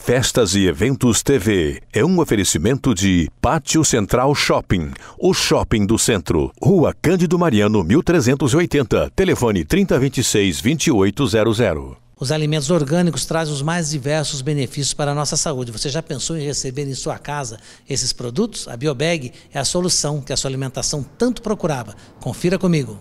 Festas e Eventos TV é um oferecimento de Pátio Central Shopping, o shopping do centro. Rua Cândido Mariano, 1380, telefone 3026-2800. Os alimentos orgânicos trazem os mais diversos benefícios para a nossa saúde. Você já pensou em receber em sua casa esses produtos? A Biobag é a solução que a sua alimentação tanto procurava. Confira comigo.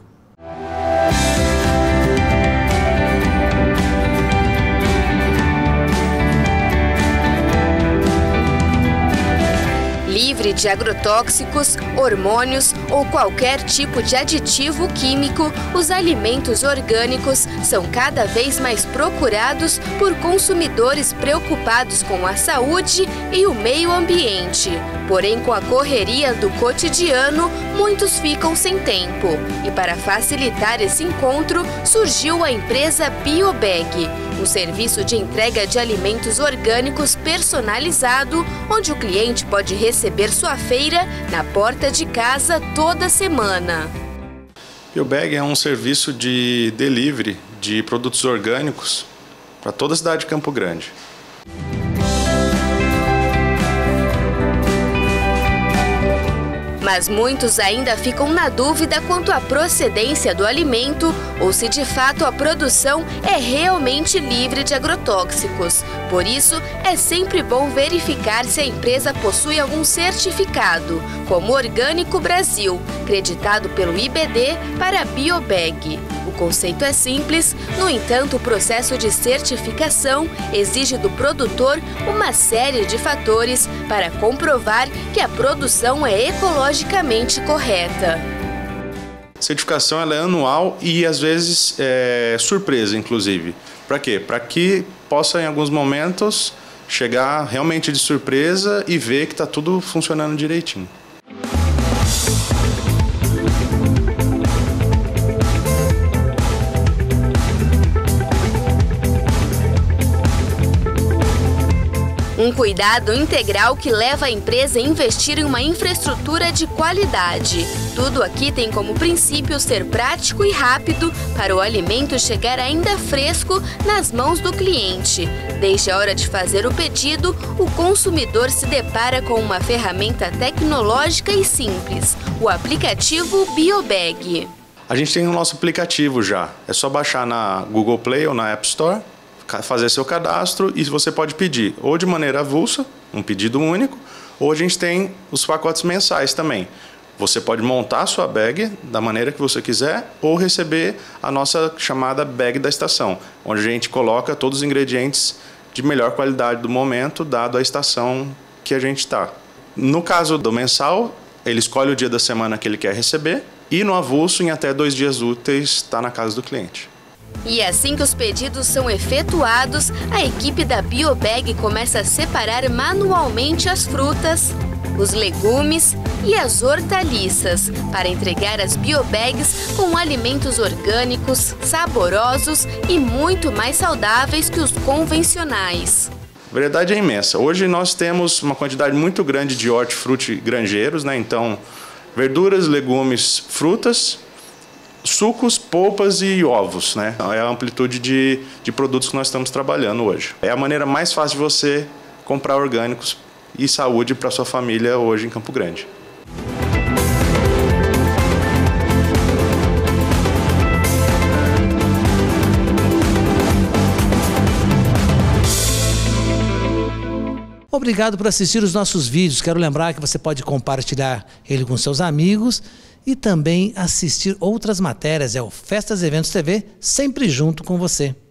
Livre de agrotóxicos, hormônios ou qualquer tipo de aditivo químico, os alimentos orgânicos são cada vez mais procurados por consumidores preocupados com a saúde e o meio ambiente. Porém, com a correria do cotidiano, muitos ficam sem tempo. E para facilitar esse encontro, surgiu a empresa Biobag, um serviço de entrega de alimentos orgânicos personalizado, onde o cliente pode receber sua feira na porta de casa toda semana. Biobag é um serviço de delivery de produtos orgânicos para toda a cidade de Campo Grande. Mas muitos ainda ficam na dúvida quanto à procedência do alimento ou se de fato a produção é realmente livre de agrotóxicos. Por isso, é sempre bom verificar se a empresa possui algum certificado, como Orgânico Brasil, creditado pelo IBD para a Biobag. O conceito é simples, no entanto, o processo de certificação exige do produtor uma série de fatores para comprovar que a produção é ecologicamente correta. A certificação ela é anual e às vezes é surpresa, inclusive. Para quê? Para que possa, em alguns momentos, chegar realmente de surpresa e ver que está tudo funcionando direitinho. Um cuidado integral que leva a empresa a investir em uma infraestrutura de qualidade. Tudo aqui tem como princípio ser prático e rápido para o alimento chegar ainda fresco nas mãos do cliente. Desde a hora de fazer o pedido, o consumidor se depara com uma ferramenta tecnológica e simples, o aplicativo Biobag. A gente tem o nosso aplicativo já. É só baixar na Google Play ou na App Store, fazer seu cadastro e você pode pedir ou de maneira avulsa, um pedido único, ou a gente tem os pacotes mensais também. Você pode montar a sua bag da maneira que você quiser ou receber a nossa chamada bag da estação, onde a gente coloca todos os ingredientes de melhor qualidade do momento, dado a estação que a gente está. No caso do mensal, ele escolhe o dia da semana que ele quer receber e no avulso, em até 2 dias úteis, está na casa do cliente. E assim que os pedidos são efetuados, a equipe da Biobag começa a separar manualmente as frutas, os legumes e as hortaliças para entregar as biobags com alimentos orgânicos, saborosos e muito mais saudáveis que os convencionais. A variedade é imensa. Hoje nós temos uma quantidade muito grande de hortifruti granjeiros, né? Então, verduras, legumes, frutas, sucos, polpas e ovos, né? É a amplitude de produtos que nós estamos trabalhando hoje. É a maneira mais fácil de você comprar orgânicos e saúde para sua família hoje em Campo Grande. Obrigado por assistir os nossos vídeos. Quero lembrar que você pode compartilhar ele com seus amigos e também assistir outras matérias. É o Festas e Eventos TV, sempre junto com você.